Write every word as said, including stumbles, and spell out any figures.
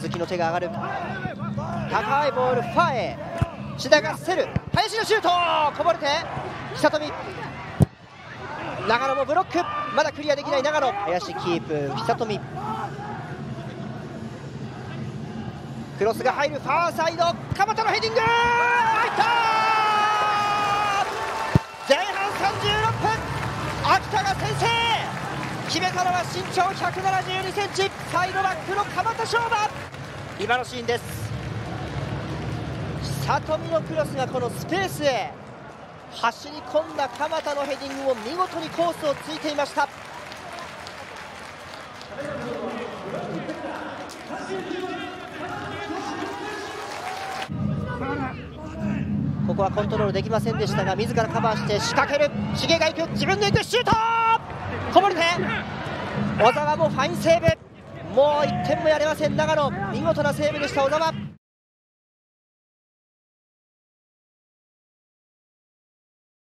鈴木の手が上がる。高いボールファーへ、志田が競る、林のシュートこぼれて久富、長野もブロック、まだクリアできない長野、林キープ、久富、クロスが入る、ファーサイド鎌田のヘディング入った。前半さんじゅうろっぷん、秋田が先制、決めたのは身長ひゃくななじゅうにセンチ、サイドバックの鎌田翔馬。今のシーンです。久富のクロスがこのスペースへ走り込んだ鎌田のヘディングを見事にコースをついていました。ここはコントロールできませんでしたが、自らカバーして仕掛ける、重が行く、自分で行く、シュートこぼれて小澤もファインセーブ、もういってんもやれません長野、見事なセーブでした小澤。